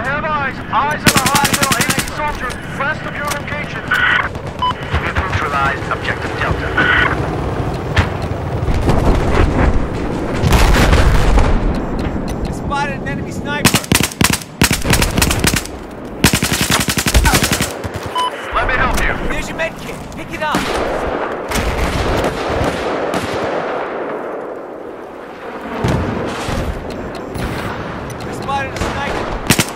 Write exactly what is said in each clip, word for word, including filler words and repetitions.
have eyes. Eyes on a hostile enemy soldier west of your location. We've neutralized objective Delta. Spotted an enemy sniper. Let me help you. There's your med kit. Pick it up. I spotted a sniper.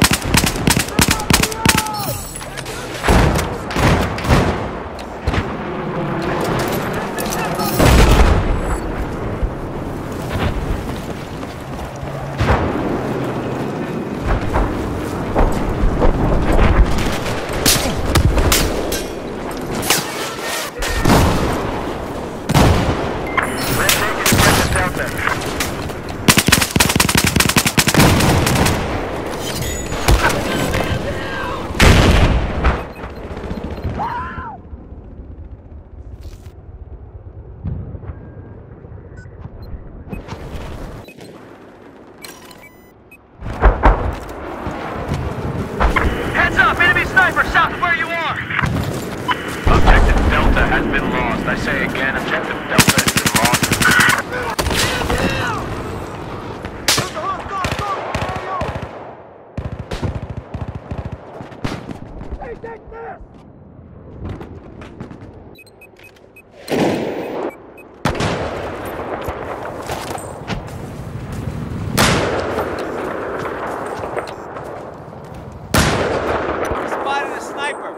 Heads up, enemy sniper south of where you are. Objective Delta has been lost. I say again, objective Delta has been lost. Hey, take this! Spotted a sniper.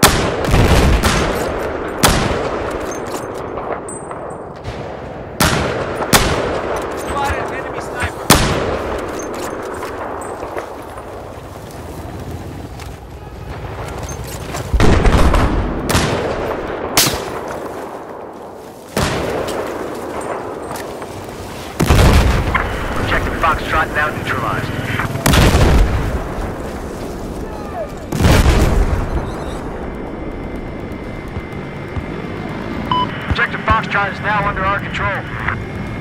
Spotted an enemy sniper. Objective Foxtrot now neutralized. Objective Foxtrot is now under our control.